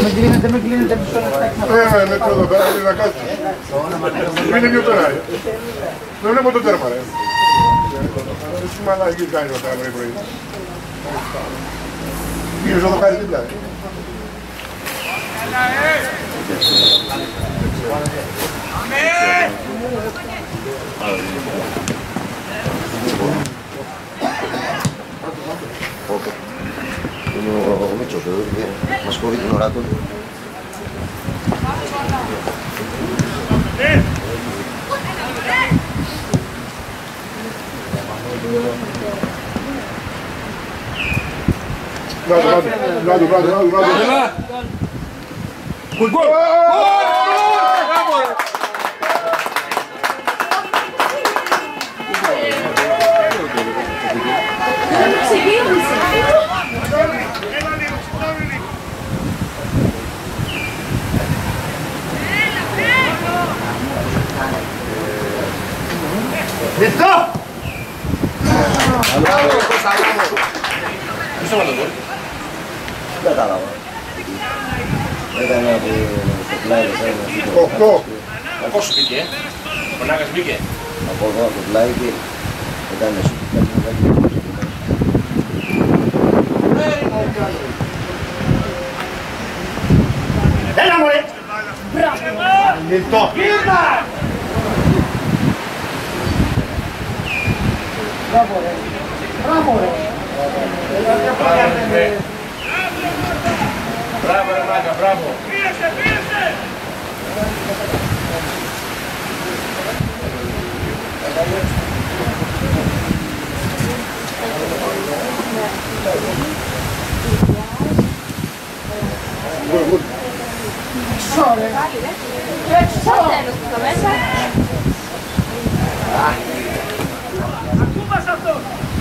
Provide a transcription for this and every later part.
μην κλείνετε μισό λεπτάκι. Ναι, εδώ πέρα είναι να κάτσει. Είναι πιο τώρα. Δεν βλέπω το τέρμα, ρε. Εσύ μαλάκι κάνει το τέρμα πρωί. Πήγες εδώ κάνει δίπλα. Είναι ο Μίτσος εδώ, μας κόβει την ώρα του. Μπράβο. Γκολ! Λεπτό! Δεν κατάλαβα. Ήταν από το πλάι. 8. Πώς σου μπήκε, ο Νάκας μπήκε. Από εδώ από το πλάι και ήταν σου. Έλα μωρέ! Λεπτό! Μπράβο ρε! Μπράβο ρε! Μπράβο ρε Νάκα, μπράβο. Πίεσε! Ακούμπας αυτό!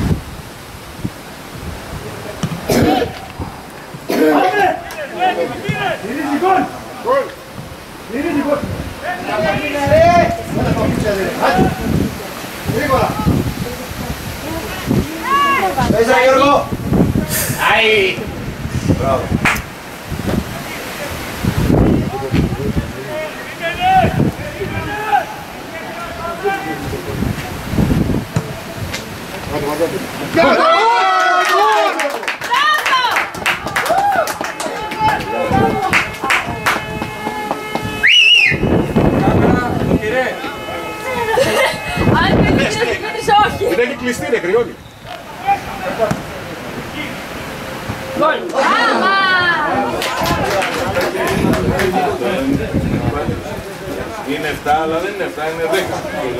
Πάμε! Γυρίζει γκολ! Γυρίζει γκολ! Γρήγορα! Μέσα Γιώργο! Άι! Μπράβο. Δεν έχει κλειστεί, ρε κρυώνει. Είναι 7, αλλά δεν είναι 7, είναι 10.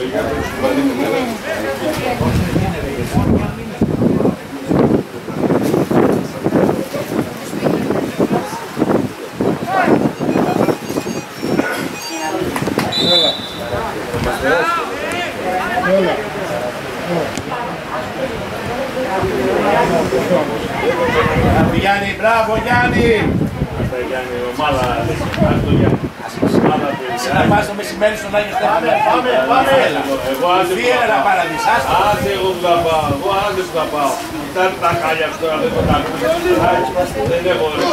Γιάννη, μπράβο Γιάννη! Αυτά Γιάννη, ομάδα, αυτό Γιάννη. Να πας το μεσημέρι στον Άγιο Στέφανο. Πάμε! Εγώ άντε Τι έλα να παραδεισάς. Άντε εγώ που θα πάω, εγώ άντε που θα πάω. Κοιτάτε τα χάλια αυτό τώρα, δεν το κάνω. Δεν έχω ρε.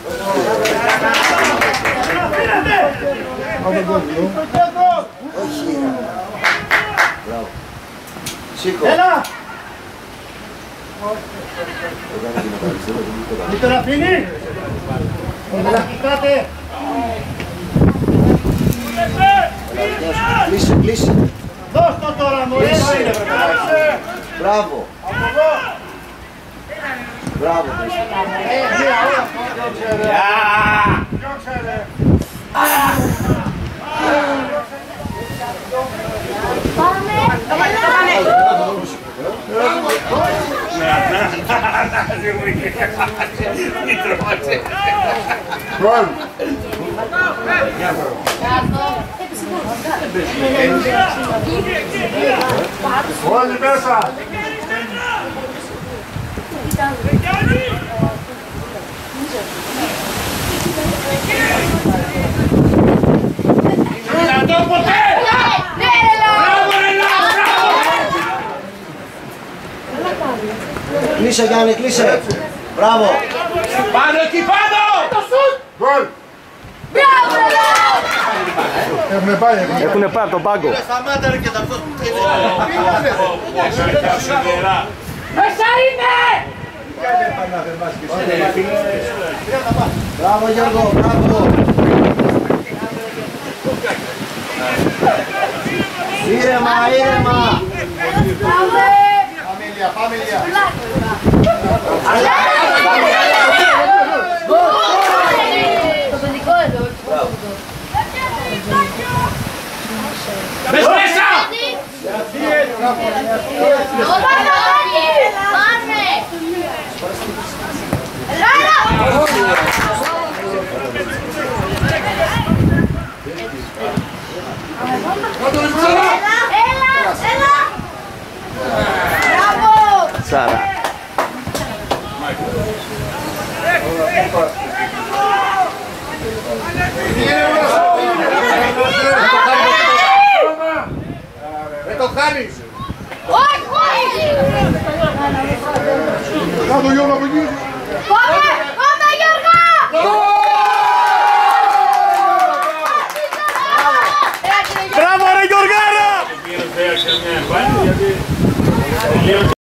Όχι. Μπράβο. Σήκω. Έλα! Έκανε την ευχαριστώ, δεν το κάνω. Μην τον αφήνει! Έλα, κοιτάτε! Κλείσε, κλείσε. Δώσ' το τώρα μωρέ! Μπράβο. Μπράβο. Όλοι μέσα. Δυνατό ποτέ! Κλείσε Γιάννη, κλείσε. Μπράβο. Πάνω εκεί πάνω! Γκολ. Έχουνε πάει. Έχουνε πάει από τον πάγκο. Σταμάτα ρε και τα αυτό. Μέσα είναι! Μπράβο Γιώργο, μπράβο. Ήρεμα, ήρεμα. Φαμίλια, φαμίλια. Μπες μέσα! Σάρα. Δεν το χάνεις. Όχι, όχι! Κάτω Γιώργο από εκεί. Πάμε, Γιώργο! Μπράβο ρε Γιωργάρα! Πήρε σε μια εμφάνιση γιατί